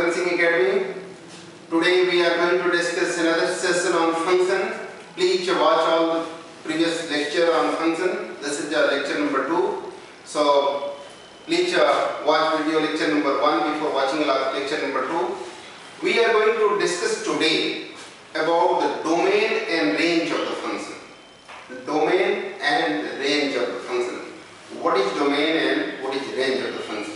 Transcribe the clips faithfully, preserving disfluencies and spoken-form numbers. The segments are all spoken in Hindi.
Referencing Academy. Today we are going to discuss another session on function. Please watch all the previous lecture on function. This is our lecture number two. So please uh, watch video lecture number one before watching lecture number two. We are going to discuss today about the domain and range of the function. The domain and range of the function. What is domain and what is range of the function?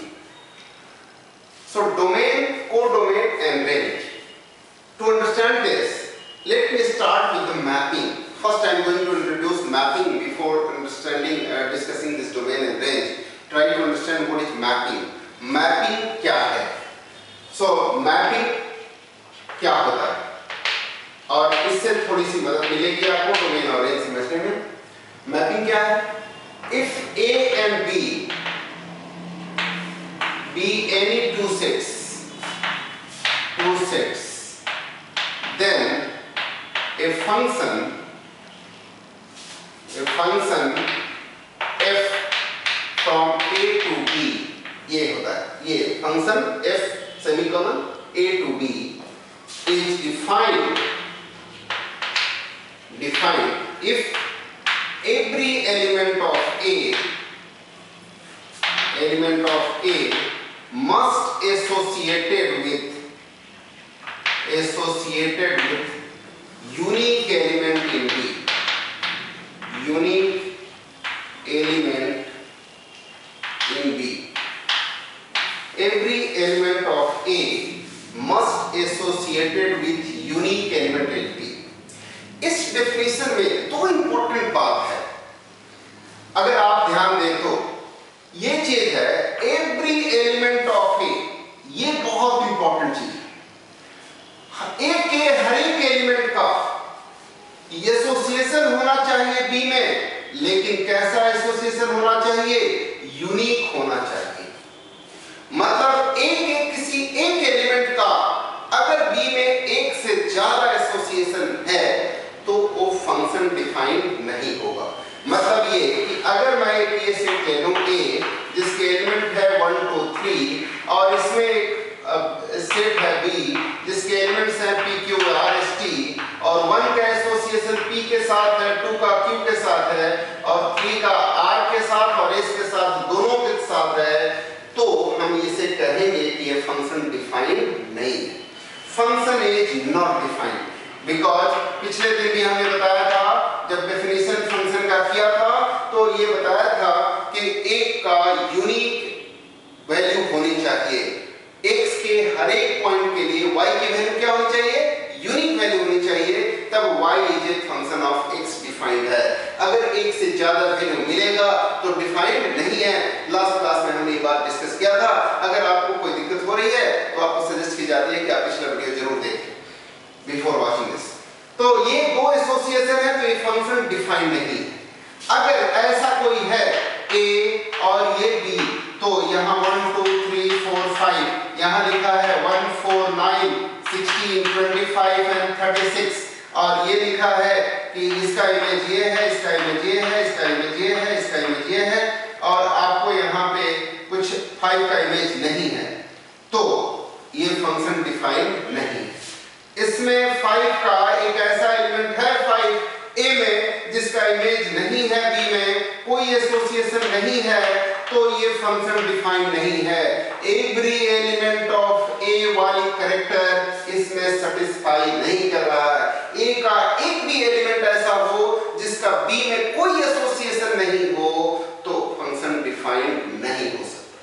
So domain, codomain and range. To understand this, let me start with the mapping. First I am going to introduce mapping before understanding, uh, discussing this domain and range. Try to understand what is mapping. Mapping क्या है? So mapping क्या होता है? और इससे थोड़ी सी मदद मिलेगी आपको डोमेन और रेंज समझने में. मैपिंग क्या है? If A and B be any two sets, two sets, then a function, a function f from A to B, ये होता है, ये function f semicolon A to B is defined, defined if every element of A, element of A must associated with, associated with unique element in B, unique element in B. Every element of A must associated with unique element in B. इस डेफिनेशन में दो इंपॉर्टेंट बात है. अगर आप ध्यान दें तो ये चीज है एवरी एलिमेंट ऑफ ए, ये बहुत इंपॉर्टेंट चीज है. ए के हर एक एलिमेंट का एसोसिएशन होना चाहिए बी में, लेकिन कैसा एसोसिएशन होना चाहिए? यूनिक होना चाहिए. मतलब ए के किसी एक एलिमेंट का अगर बी में एक से ज्यादा एसोसिएशन है तो वो फंक्शन डिफाइंड नहीं होगा. मतलब ये कि अगर मैं एक ये सेट ले लूं ए जिसके एलिमेंट है वन टू थ्री और इसमें एक सेट है बी जिसके एलिमेंट्स हैं P Q R S T और वन का एसोसिएशन पी के साथ है, टू का क्यू के साथ है और थ्री का आर के साथ और एस के साथ, दोनों के साथ है, तो हम इसे कहेंगे कि ये फंक्शन डिफाइंड नहीं है. Function is not defined because पिछले दिन भी हमने बताया था जब डेफिनेशन फंक्शन का किया था तो ये बताया था कि एक का यूनिक वैल्यू होनी चाहिए. x के हर एक पॉइंट के लिए y की वैल्यू क्या होनी चाहिए? यूनिक वैल्यू होनी चाहिए, तब y is a function of x defined है. अगर एक से ज्यादा वैल्यू मिलेगा तो डिफाइंड नहीं है. लास्ट क्लास में हमने ये बात डिस्कस किया था. अगर आपको कोई दिक्कत हो रही है तो आपको सजेस्ट की जाती है कि आप पिछला वीडियो जरूर देखें बिफोर वाचिंग दिस. तो ये दो एसोसिएशन है तो ये फंक्शन डिफाइंड नहीं है. अगर ऐसा कोई है a और ये b तो यहाँ one two three four five, यहाँ लिखा है one four nine sixteen twenty five and thirty six और ये लिखा है कि इसका इमेज ये है, इसका इमेज ये है, इसका इमेज ये है, इसका इमेज ये है और आपको यहाँ पे कुछ फाइव का इमेज नहीं है, तो ये फंक्शन डिफाइंड नहीं है. इसमें फाइव का एक ऐसा एलिमेंट है फाइव ए में जिसका इमेज नहीं है बी में, कोई एसोसिएशन नहीं है, तो ये फंक्शन डिफाइंड नहीं है. एवरी एलिमेंट ऑफ ए वाली कैरेक्टर इसमें सेटिस्फाई नहीं कर रहा है. ए का एक भी एलिमेंट ऐसा हो जिसका बी में कोई एसोसिएशन नहीं हो तो फंक्शन डिफाइंड नहीं हो सकता.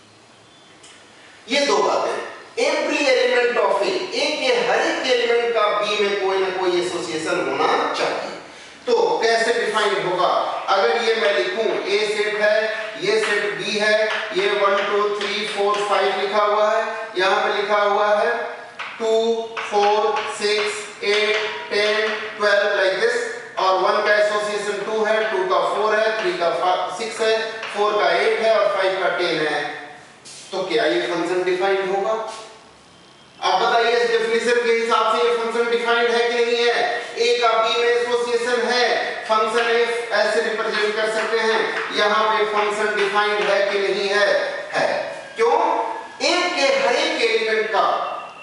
ये दो बातें. Every element of A, A के हर एक एलिमेंट का बी में कोई ना कोई एसोसिएशन होना चाहिए. तो कैसे डिफाइन होगा? अगर ये मैं लिखूं ए सेट है, ये सेट बी है, ये one two three four five लिखा हुआ है, यहाँ पे लिखा हुआ है two four six eight ten twelve like this और वन का एसोसिएशन टू है, टू का फोर है, थ्री का सिक्स है, फोर का एट है और फाइव का टेन है, तो क्या ये फंक्शन डिफाइंड होगा? अब बताइए इस डेफिनेशन के हिसाब से ये फंक्शन डिफाइंड है कि नहीं है? ए का बी में एसोसिएशन है, फंक्शन एफ ऐसे रिप्रेजेंट कर सकते हैं. यहाँ पे फंक्शन डिफाइंड है कि नहीं है? है. क्यों? ए के हर एक एलिमेंट का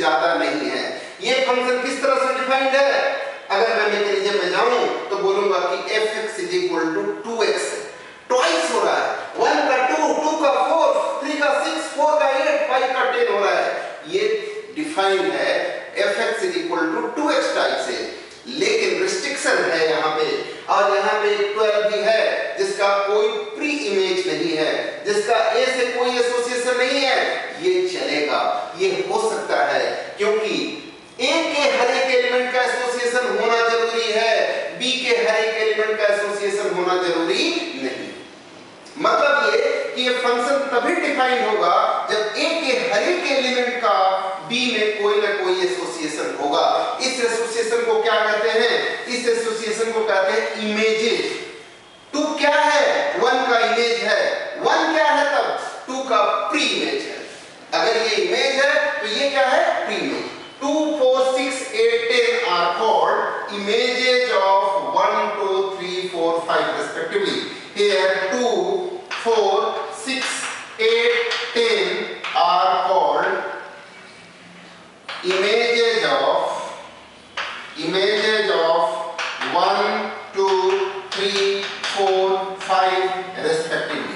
ज्यादा नहीं है। ये फंक्शन किस तरह से डिफाइंड है? अगर मैं मैकेनिज्म में जाऊं तो बोलूंगा कि f x is equal to two x, twice हो रहा है, वन का टू, टू का फोर, थ्री का सिक्स, फोर का एट, फाइव का टेन हो रहा है। ये डिफाइंड है f x is equal to two x type से। लेकिन रिस्ट्रिक्शन है यहाँ पे, और यहाँ पे ट्वेल्व भी है जिसका कोई प्री इमेज नहीं है, जिसका ए से कोई एसोसिएशन नहीं है, ये चलेगा, ये हो सकता है, क्योंकि ए के हर एक एलिमेंट का एसोसिएशन होना जरूरी है, बी के हर एक एलिमेंट का एसोसिएशन होना जरूरी नहीं। मतलब ये कि ये फंक्शन तभी डिफाइन होगा जब ए के हर एक एलिमेंट का बी में कोई ना कोई एसोसिएशन होगा। इस एसोसिएशन को क्या कहते हैं? इस एसोसिएशन को कहते हैं इमेजेस। टू क्या है? वन का इमेज है। वन क्या है तब? टू का प्री इमेज है। अगर ये इमेज है तो ये क्या है? Pre image. Two, four, six, eight, ten are called images of one, two, three, four, five respectively. Here two, four, six, eight, ten are called images of images of one, two, three, four, five respectively.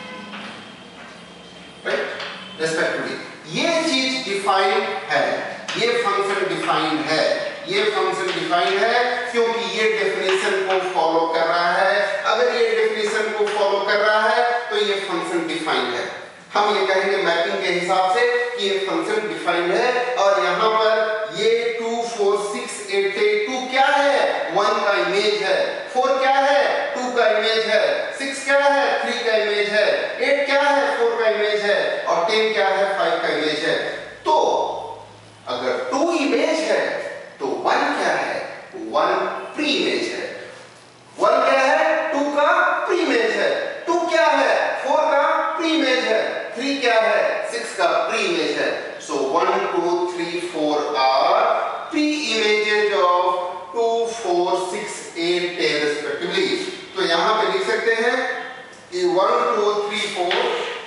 Right? Respectively. ये चीज डिफाइंड है, ये फंक्शन डिफाइंड है, ये फंक्शन डिफाइंड है क्योंकि ये डेफिनेशन को फॉलो कर रहा है। अगर ये डेफिनेशन को फॉलो कर रहा है तो ये फंक्शन डिफाइंड है। हम ये कहेंगे मैपिंग के हिसाब से कि ये फंक्शन डिफाइंड है। और यहाँ पर ये two, four, six, eight, two क्या है? वन का इमेज है। फोर क्या है? टू का इमेज है। सिक्स क्या है? थ्री का इमेज है। एट क्या है? फोर का इमेज है। और टेन क्या है? फाइव का इमेज है। तो अगर टू इमेज है तो वन क्या है? वन प्री इमेज है। वन क्या है? टू का प्री इमेज है। टू क्या है? फोर का प्री इमेज है। थ्री क्या है? सिक्स का प्री इमेज है। So one, two, three, four are pre images of two, four, six, eight, ten respectively. तो यहां पे लिख सकते हैं कि one, two, three, four,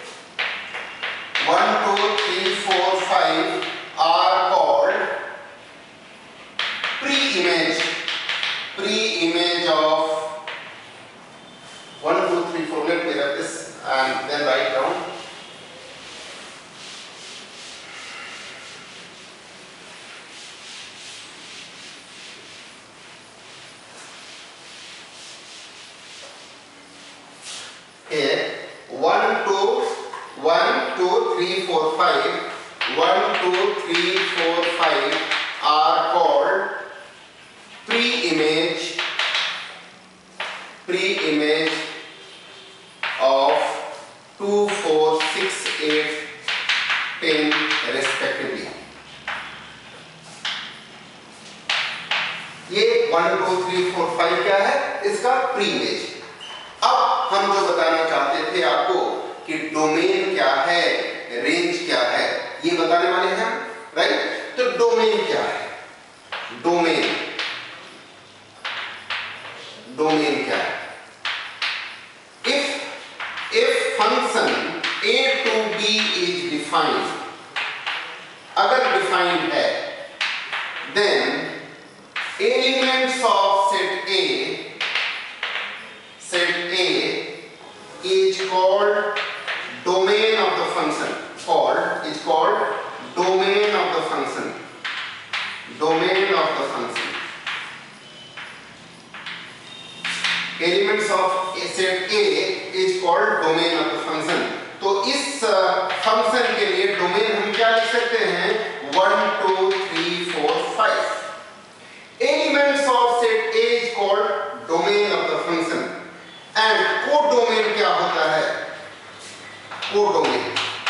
one, two, three, four, five are called pre-image, pre-image of one, two, three, four. Let me write this and then write down. Here, one, two, one, two, three, four, five. one, two, three, four, five are called pre-image, pre-image of two, four, six, eight, ten respectively. ये one, two, three, four, five क्या है? इसका pre-image। अब हम जो बताना चाहते थे आपको कि डोमेन क्या है, रेंज क्या है, ये बताने वाले हैं हम, राइट? तो डोमेन क्या है? डोमेन डोमेन क्या है? If if function a to b is defined, अगर डिफाइंड है, then elements of set A set A is called domain of the function. Called is called domain of the function. Domain of the function. Elements of set A is called domain of the function. तो इस फंक्शन uh, के लिए डोमेन हम क्या लिख सकते हैं? One, two, three, four, five. Elements of set A is called domain of the function. And codomain क्या होता है? Codomain.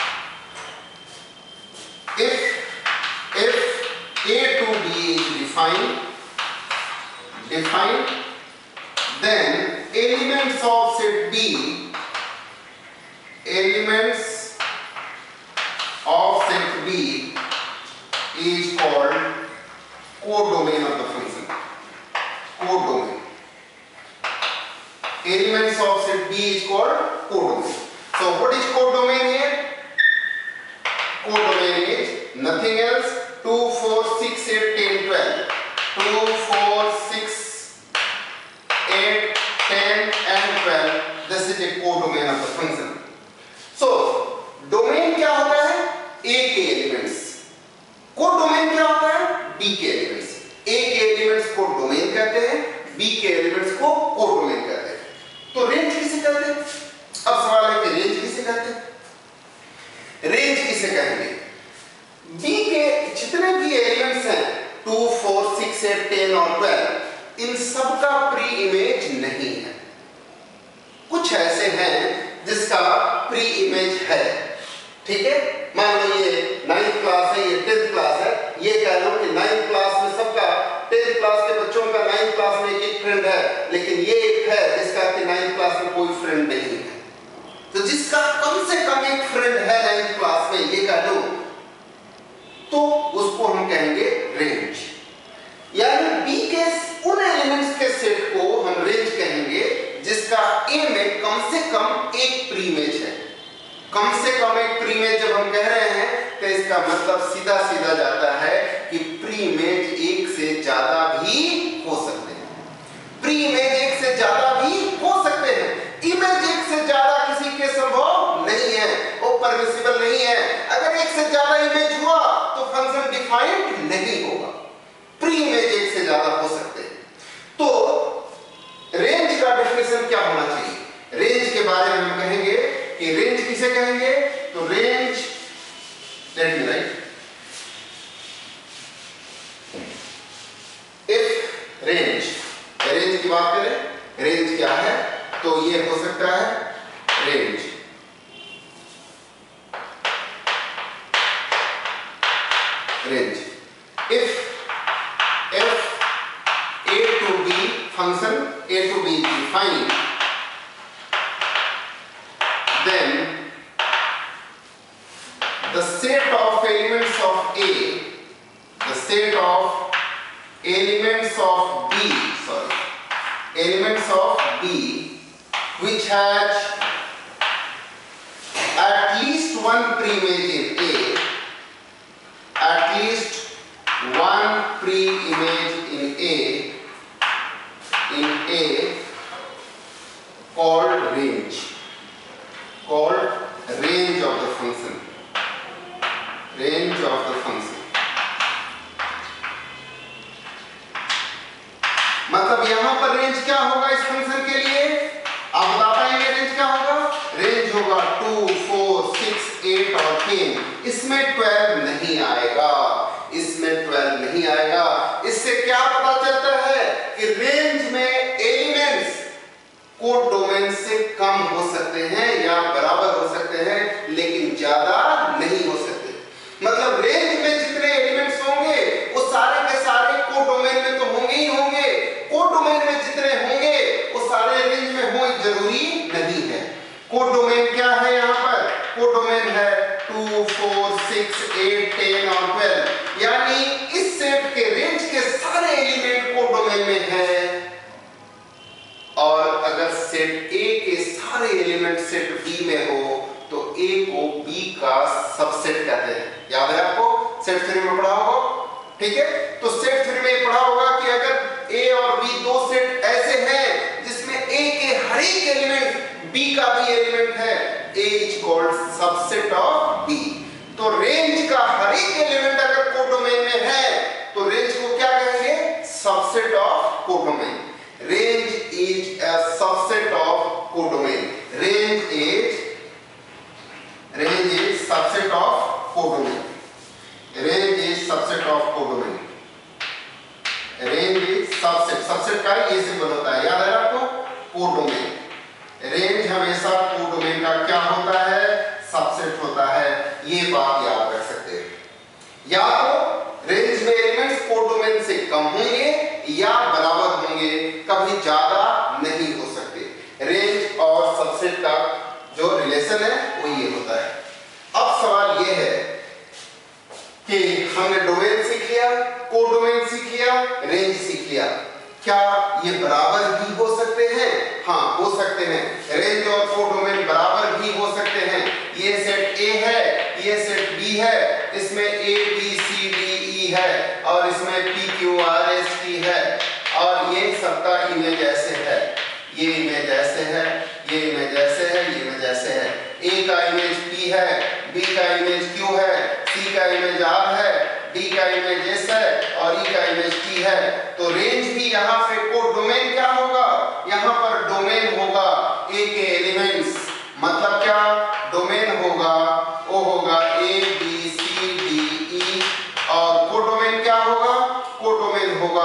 If if A to B is defined, defined, then elements of set B, elements of set B is called codomain of the function. Codomain. Elements of set B is called codomain. So what is codomain here? Codomain is nothing else two four six eight ten twelve, two four six eight ten and twelve, this is a codomain of the function. So domain क्या होता है? ए के एलिमेंट्स। कोडोमेन क्या होता है? बी के एलिमेंट्स। ए के एलिमेंट्स को डोमेन कहते हैं, बी के एलिमेंट्स को कोडोमेन कहते हैं। तो रेंज किसे कहते हैं? अब सवाल है कि रेंज किसे कहते हैं? रेंज किसे कहेंगे? बी के जितने भी एलिमेंट्स हैं two four six eight ten और ट्वेल्व, इन सब का प्री इमेज नहीं है। कुछ ऐसे हैं जिसका प्री इमेज है, ठीक है। मान लो ये नाइन्थ क्लास है, ये टेंथ क्लास है, ये कह लो कि नाइन्थ क्लास में सबका, टेंथ क्लास के बच्चों का नाइन्थ क्लास में एक एक फ्रेंड है, लेकिन ये एक है जिसका कि नाइन्थ क्लास में कोई फ्रेंड नहीं है। तो जिसका कम से कम एक फ्रेंड है नाइन्थ क्लास में, ये कह लो, तो उसको हम कहेंगे रेंज। यानी बी के उन एलिमेंट्स के सेट को हम रेंज कहेंगे जिसका ए में कम से कम एक प्री इमेज है। कम से कम एक प्री इमेज जब हम कह रहे हैं तो इसका मतलब सीधा सीधा जाता है कि प्री इमेज एक से ज्यादा भी हो सकते हैं। प्री इमेज एक से ज्यादा भी हो सकते हैं। इमेज एक से ज्यादा किसी के संभव नहीं है, वो परमिसिबल नहीं है। अगर एक से ज्यादा इमेज हुआ तो फंक्शन डिफाइंड नहीं होगा। प्री इमेज एक से ज्यादा हो सकते हैं। तो रेंज का डेफिनेशन क्या होना चाहिए? रेंज के बारे में हम कहेंगे कि रेंज किसे कहेंगे? तो range, let me write, if range, range की बात करें, रेंज क्या है? तो ये हो सकता है range range if if a to b function a to b is defined, then the set of elements of a, the set of elements of b, sorry, elements of b which has at least one pre-image in a, at least one pre-image in a, in a called range, called range of the function, range of the function। मतलब यहां पर रेंज क्या होगा इस फंक्शन के लिए? आप बता पाएंगे रेंज क्या होगा? रेंज होगा टू, फोर, सिक्स, एट और टेन। इसमें ट्वेल्व नहीं आएगा, इसमें ट्वेल्व नहीं आएगा। इससे क्या पता चलता है कि रेंज में एलिमेंट्स कोडोमेन से कम हो सकते हैं या बराबर हो सकते हैं, लेकिन ज्यादा नहीं हो सकते। मतलब रेंज में जितने एलिमेंट्स होंगे वो सारे के सारे कोडोमेन में तो होंगे ही होंगे। कोडोमेन में जितने होंगे वो सारे रेंज में हो जरूरी नहीं है। कोडोमेन क्या है यहाँ पर? कोडोमेन है two, four, six, eight, ten और ट्वेल्व। यानी इस सेट के रेंज के सारे एलिमेंट कोडोमेन में है। और अगर सेट ए के सारे एलिमेंट सेट बी में हो तो ए को बी का सबसेट कहते हैं। याद है आपको? सेट थ्योरी में पढ़ा होगा, ठीक है। तो सेट थ्योरी में पढ़ा होगा कि अगर ए और बी दो सेट ऐसे हैं जिसमें ए के हर एक एलिमेंट बी का भी एलिमेंट है, A is called subset of B. तो रेंज का हर एक एलिमेंट अगर कोडोमेन में है तो रेंज को क्या कहेंगे? Subset of codomain. Range is a subset of codomain. Range is range is subset of codomain. Range is subset of codomain. Range is subset, subset का ये सिंबल होता है, याद है आपको? कोडोमेन। रेंज हमेशा कोडोमेन का क्या होता है? सबसेट होता है। ये बात याद रख सकते हैं। या तो रेंज में एलिमेंट्स कोडोमेन से कम होंगे या बराबर होंगे, कभी ज्यादा नहीं हो सकते। रेंज और सबसेट का जो रिलेशन है वो ये होता है। अब सवाल ये है कि हमने डोमेन सीख लिया, कोडोमेन सीख लिया, रेंज सीख लिया, क्या ये बराबर भी हो सकते हैं? हाँ, हो सकते हैं। रेंज और कोडोमेन बराबर भी हो सकते हैं। ये सेट ए है, ये सेट B है, इसमें A B C D E है और इसमें P Q R S T है और ये सबका इमेज ऐसे है, ये इमेज ऐसे है, ये इमेज ऐसे है, ये इमेज ऐसे है। A का इमेज P है, B का इमेज Q है, C का इमेज R है, D का इमेज S है और E का इमेज T है। तो रेंज भी यहाँ पे को डोमेन क्या होगा, यहाँ पर डोमेन होगा A के एलिमेंट्स, मतलब क्या डोमेन होगा, वो होगा A B C D E और को डोमेन क्या होगा, को डोमेन होगा,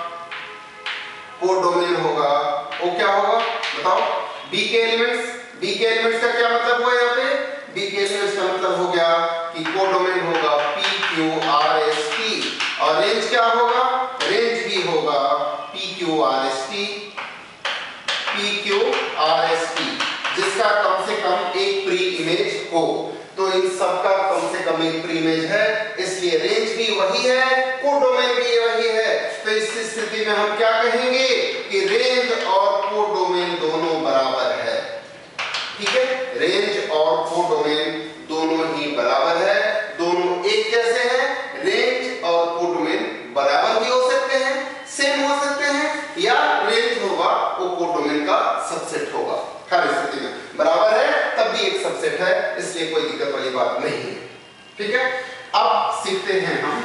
को डोमेन होगा, वो क्या होगा बताओ, B के एलिमेंट्स, B के एलिमेंट्स का क्या मतलब हुआ यहाँ पे, B के एलिमेंट्स का मतलब हो गया कि को डोमेन होगा P Q R S T और रेंज क्या होगा, रेंज भी होगा P Q R S T, P Q R S T जिसका कम से कम एक प्री इमेज हो। तो इन सबका कम से कम एक प्री इमेज है, इसलिए रेंज भी वही है, को डोमेन भी वही है। तो इस स्थिति में हम क्या कहेंगे कि रेंज और को डोमेन दोनों बराबर है। ठीक है, रेंज और को डोमेन दोनों ही बराबर है, दोनों एक जैसे हैं। रेंज और को डोमेन बराबर भी हो सकते हैं, सेम हो सकते हैं, या रेंज होगा वो को डोमेन का सबसेट होगा। हर स्थिति में बराबर है तब भी एक सबसेट है, इसलिए कोई दिक्कत वाली बात नहीं है। ठीक है, अब सीखते हैं हम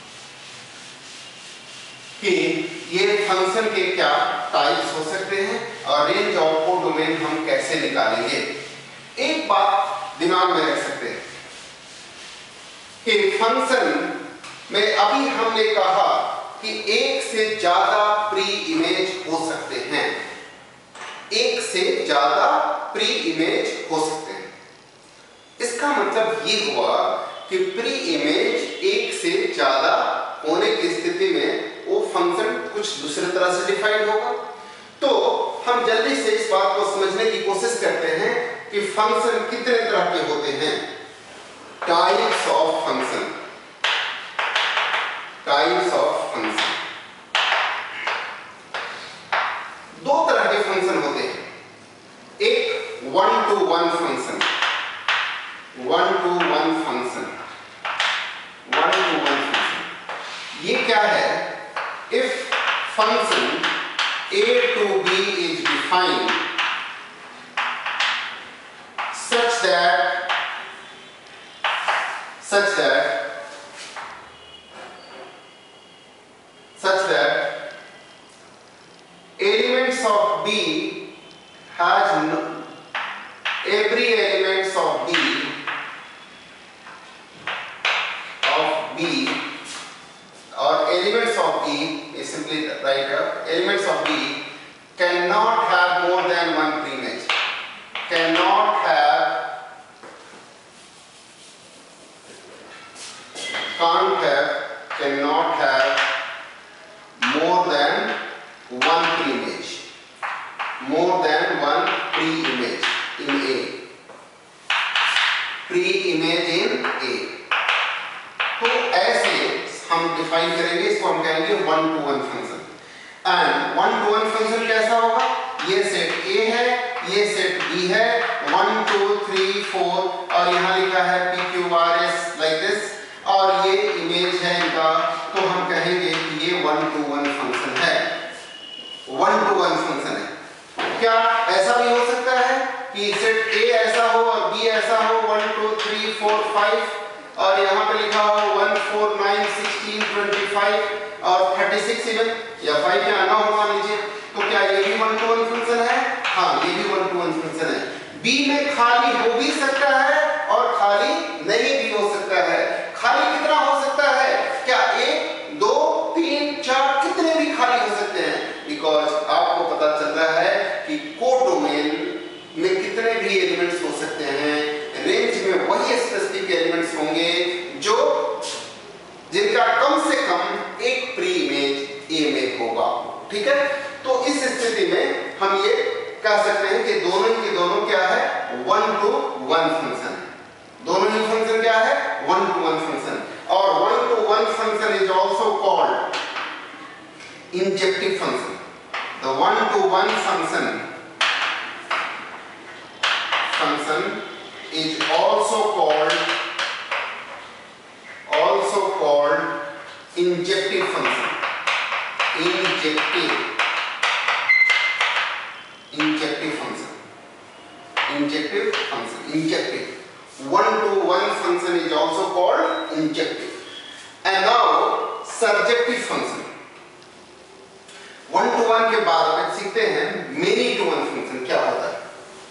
कि ये फंक्शन के क्या टाइप्स हो सकते हैं और रेंज और को डोमेन हम कैसे निकालेंगे। एक बात दिमाग में रख सकते हैं कि फंक्शन में अभी हमने कहा कि एक से ज्यादा प्री इमेज हो सकते हैं, एक से ज्यादा प्री इमेज हो सकते हैं। इसका मतलब ये हुआ कि प्री इमेज एक से ज्यादा होने की स्थिति में वो फंक्शन कुछ दूसरी तरह से डिफाइंड होगा। तो हम जल्दी से इस बात को समझने की कोशिश करते हैं कि फंक्शन कितने तरह के होते हैं। Types of function, types of function, दो तरह के फंक्शन होते हैं। एक one to one function, one to one function, one to one function. ये क्या है, if function a to b is defined such that such that such that elements of b has no, every elements of b of b or elements of b is simply write up elements of b cannot have more than one preimage, cannot have can't have cannot have more than one preimage, more than one pre-image in A, pre-image in A। तो ऐसे हम डिफाइन करेंगे, इसको हम कहेंगे one to one function. And one to one function कैसा होगा, ये सेट A है, ये सेट B है, वन टू थ्री फोर और यहाँ लिखा है P Q R S like this और ये इमेज है इनका, तो हम कहेंगे कि ये वन टू वन फंक्शन है, वन टू वन फंक्शन है। क्या ऐसा भी हो सकता है कि सेट A ऐसा हो और B ऐसा हो, one two three four five और यहाँ पे लिखा हो one four nine sixteen twenty five और थर्टी सिक्स इवन, या फाइव यहाँ ना हो मान लीजिए, तो क्या ये भी वन टू वन फंक्शन है? हाँ, ये भी वन टू वन फंक्शन है। B में खाली हो भी सकता है और खाली नहीं भी हो सकता है। खाली कितना हो सकता है? क्या एक, दो, तीन, चार, कितने भी खाली हो सकते हैं, बिकॉज आपको पता चल रहा है कि कोडोमेन में कितने भी एलिमेंट्स हो सकते हैं, रेंज में वही स्पेसिफिक एलिमेंट्स होंगे जो जिनका कम से कम एक प्री इमेज ए में होगा। ठीक है, तो इस स्थिति में हम ये कह सकते हैं कि दोनों के दोनों क्या है, वन टू वन फंक्शन है। दोनों ही फंक्शन क्या है, वन टू वन फंक्शन। और one to one function is also called injective function. The one to one function function is also called called injective function. Injective. Injective function. Injective function. Injective. One-to-one function is also called injective. And now surjective function. One-to-one के बाद अब सीखते हैं many-to-one function क्या होता है.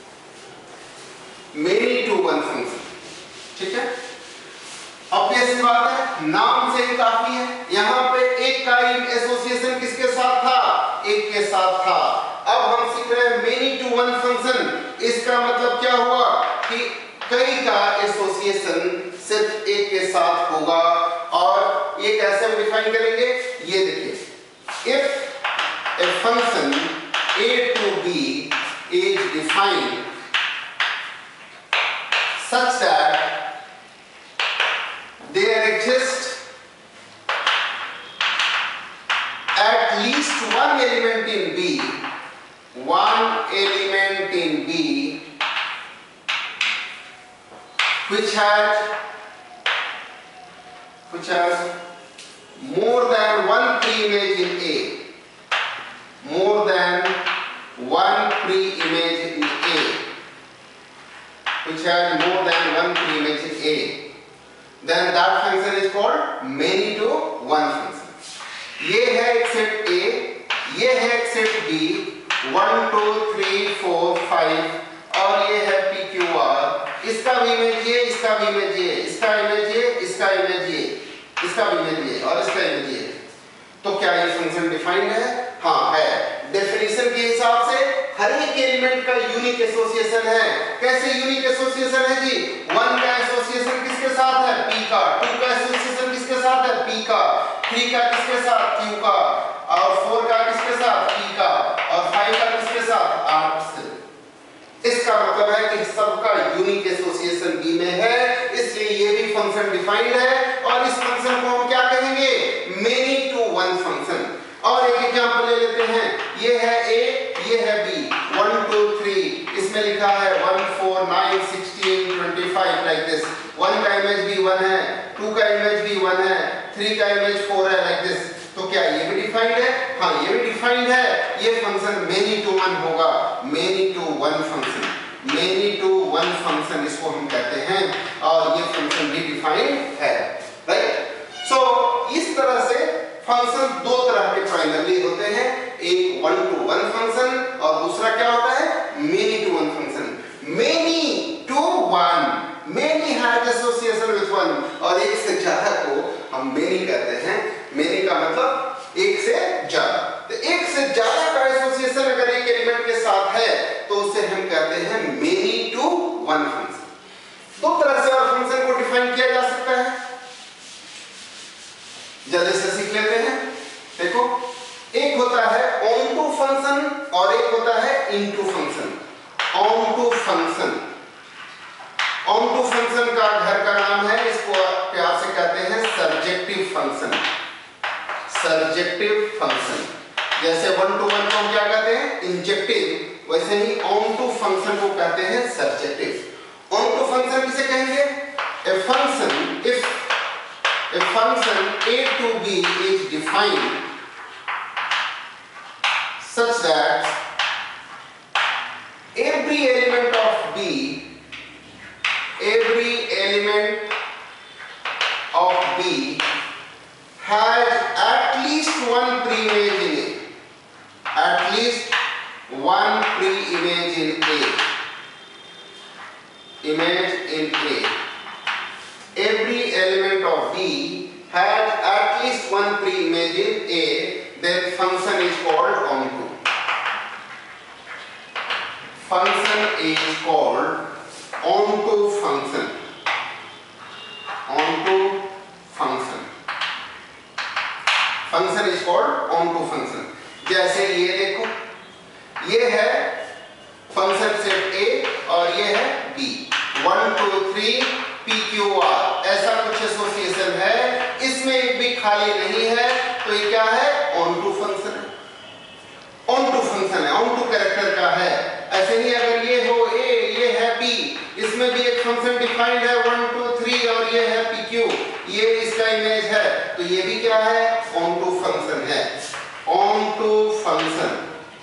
Many-to-one function, ठीक है. ऑब्वियस बात है, नाम से ही काफी है. यहाँ पे एक का एसोसिएशन किसके साथ था? एक के साथ था. अब हम सीख रहे हैं मेनी टू वन फंक्शन. इसका मतलब क्या हुआ कि कई का एसोसिएशन सिर्फ एक के साथ होगा. और ये कैसे हम डिफाइन करेंगे? ये देखिए, if a function a to b is defined such that there exists at least one element in B, one element in B which has which has more than one pre-image in A, more than one pre-image in A, which has more than one pre-image in A, then that function is called many to one function. ये है एक सेट A, ये है एक set B, one two three four five और ये है P Q R. इसका भी इमेज ये, इसका भी इमेज ये, इसका इमेज ये, इसका इमेज ये, इसका भी इमेज ये और इसका इमेज ये. तो क्या ये फंक्शन डिफाइंड है? हाँ है. डेफिनेशन के हिसाब से हर एक एलिमेंट का यूनिक एसोसिएशन है. कैसे यूनिक एसोसिएशन है जी? वन का एसोसिएशन किसके साथ है? P का. टू का एसोसिएशन किसके साथ है? P का. थ्री का किसके साथ? Q का. और फोर का किसके साथ? P का. और फाइव का किसके साथ? R से. इसका मतलब है कि सबका यूनिक एसोसिएशन B में है, इसलिए ये भी फंक्शन डिफाइंड है. और इस फंक्शन को हम क्या कहेंगे? Many to one function. और एक एग्जांपल ले लेते हैं. ये है A, ये है B. वन टू थ्री इसमें लिखा है one four nine sixteen twenty five like this. One का इमेज भी वन है, टू का इमेज भी वन है, थ्री का इमेज फोर है लाइक दिस. तो क्या ये भी डिफाइंड है? हाँ ये भी डिफाइंड है. ये फंक्शन मेनी टू वन होगा. Many to one function. Many to one function इसको हम कहते हैं और ये फंक्शन भी डिफाइंड है. राइट. सो इस तरह से फंक्शन दो तरह के प्राइमरली होते हैं. एक वन टू वन फंक्शन और दूसरा क्या होता है? Many to one function. Many to one, many has association with one. और एक से ज्यादा को हम मेनी कहते हैं. मेनी का मतलब एक से ज्यादा. तो एक से ज्यादा का एसोसिएशन अगर एक एलिमेंट के साथ है तो उसे हम कहते हैं मेनी टू वन फंक्शन. दो तरह से और फंक्शन को डिफाइन किया जा सकता है. जल्दी से सीख लेते हैं. देखो, एक होता है ऑन टू फंक्शन और एक होता है into function. Onto function. Onto function का घर का नाम है, इसको प्यार से कहते हैं सर्जेक्टिव फंक्शन. Surjective function. जैसे वन टू वन को हम क्या कहते हैं? इंजेक्टिव. वैसे ही ऑन टू फंक्शन को कहते हैं सर्जेक्टिव. ऑन टू फंक्शन किसे कहेंगे? A function if a function a to b is defined such that every element of b every element of b has at least one pre-image in it. At least one pre-image in a. Image in a. Every element of B has at least one pre-image in A, then function is called onto. Function is called onto function. Onto function. Function is called onto function. जैसे ये देखो, ये है फंक्शन सेट A और ये है B. One two three P Q R ऐसा कुछ एसोसिएशन है. इसमें एक भी खाली नहीं है. तो ये क्या है? ऑन टू फंक्शन है. ऑन टू फंक्शन है, ऑन टू कैरेक्टर का है. ऐसे ही अगर ये हो A, ये है B, इसमें भी एक फंक्शन डिफाइंड है वन टू थ्री और ये है P Q. ये इसका इमेज है, तो ये भी क्या है, ऑन टू फंक्शन है, onto function,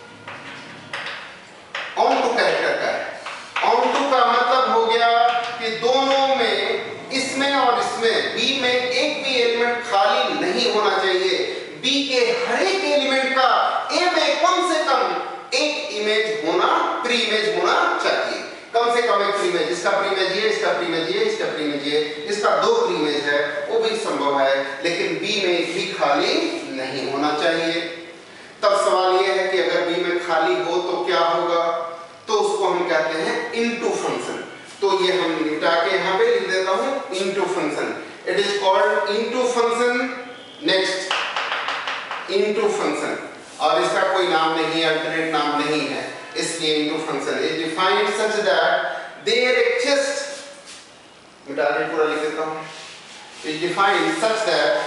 onto character का है। ऑन टू का मतलब हो गया कि दोनों में, इसमें और इसमें, बी में एक भी एलिमेंट खाली नहीं होना चाहिए। बी के हर एक एलिमेंट का ए में कम से कम एक इमेज होना, प्री इमेज होना चाहिए, कम से कम एक प्री इमेज। इसका प्री इमेज ये, इसका प्री इमेज ये, इसका प्री इमेज ये, इसका दो प्री इमेज है, वो भी संभव है, लेकिन बी में एक भी खाली नहीं होना चाहिए। तब सवाल ये है कि अगर बी में खाली हो तो क्या होगा, तो उसको हम कहते हैं इनटू फंक्शन। तो ये हम मिटा के यहाँ पे लिख देता हूँ into function, it is called into function. Next, into function, और इसका कोई नाम नहीं, अल्टरनेट नाम नहीं है, इसलिए into function is defined such that there exist, मिटा के पूरा लिख देता हूँ, is defined such that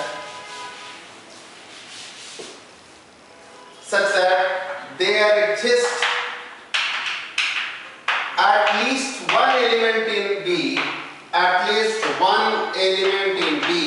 such that there exists at least one element in B, at least one element in B,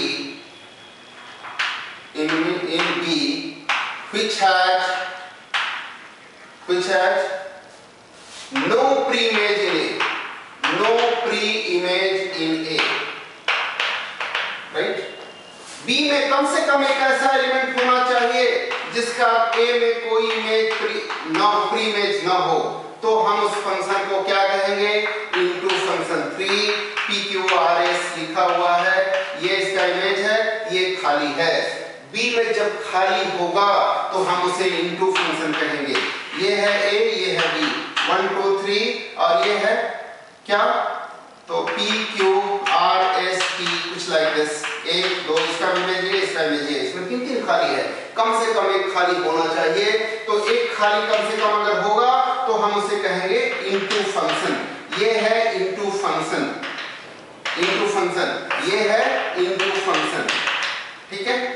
in, in B, which has, which has no pre-image in A, no pre-image in A, right? B में कम से कम एक ऐसा एलिमेंट होना चाहिए जिसका A में कोई इमेज न प्री इमेज न हो, तो हम उस फंक्शन को क्या कहेंगे, into function. Three P Q R S लिखा हुआ है, ये इसका इमेज है, ये खाली है। B में जब खाली होगा तो हम उसे इनटू फंक्शन कहेंगे। ये है A, ये है B, वन टू थ्री, और ये है क्या, तो P Q R S T, कुछ लाइक दिस, एक दो, इसका इमेज है, इसका इमेज है, इसमें तीन तीन खाली है, कम से कम एक खाली होना चाहिए। तो एक खाली कम से कम अगर होगा तो हम उसे कहेंगे इनटू फंक्शन। ये है इनटू फंक्शन, इनटू फंक्शन, ये है इनटू फंक्शन, ठीक है।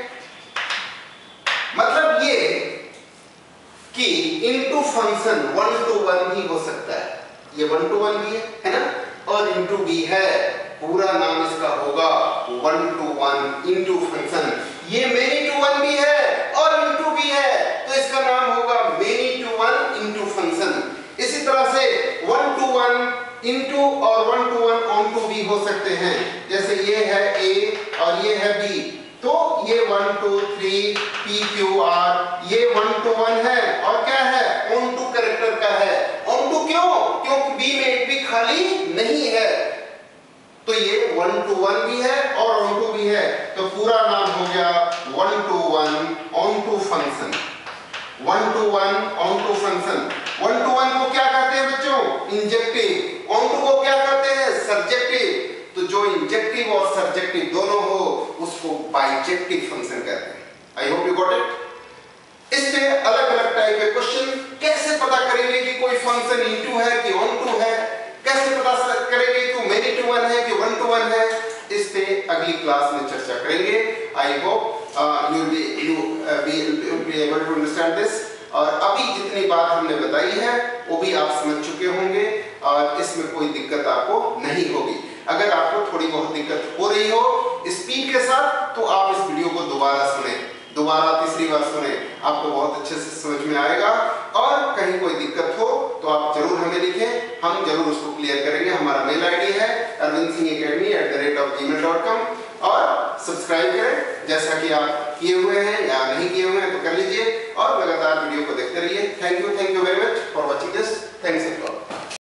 मतलब ये कि into function one to one ही हो सकता है, ये वन टू वन भी है, है ना, और इनटू भी है, पूरा नाम इसका होगा one to one into function. ये मेनी टू वन भी है और इनटू भी है, तो इसका नाम होगा many to one into function. इसी तरह से वन टू वन इनटू और one to one onto भी हो सकते हैं, जैसे ये है A और ये है B, तो ये one two three P Q R, ये वन टू वन है, और क्या है, ऑन टू कैरेक्टर का है। ऑन टू क्यों, क्योंकि B में एक भी खाली नहीं है, तो ये वन टू वन भी है और ऑन टू भी है, तो पूरा नाम हो गया one to one onto function. One to one onto function. One to one को क्या कहते हैं बच्चों, इंजेक्टिव। ऑन टू को क्या कहते हैं, सर्जेक्टिव। तो जो इंजेक्टिव और सर्जेक्टिव दोनों हो उसको बाइजेक्टिव फंक्शन कहते हैं। I hope you got it. इससे अलग अलग टाइप के क्वेश्चन, कैसे पता करेंगे कि कोई फंक्शन इनटू है कि ऑन टू है, कैसे पता करेंगे कि मेनी टू वन है कि वन टू वन है, इस पे अगली क्लास में चर्चा करेंगे। I hope you be you be able to understand this. और अभी जितनी बात हमने बताई है वो भी आप समझ चुके होंगे और इसमें कोई दिक्कत आपको नहीं होगी। अगर आपको थोड़ी बहुत दिक्कत हो रही हो स्पीड के साथ, तो आप इस वीडियो को दोबारा सुने, दोबारा तीसरी बार सुने, आपको बहुत अच्छे से समझ में आएगा। और कहीं कोई दिक्कत हो तो आप जरूर हमें लिखें, हम जरूर उसको क्लियर करेंगे। हमारा मेल आईडी है Arvind Singh academy at the rate of G mail dot com. और सब्सक्राइब करें, जैसा कि आप किए हुए हैं या नहीं किए हुए हैं तो कर लीजिए, और लगातार वीडियो को देखते रहिए। Thank you, thank you very much.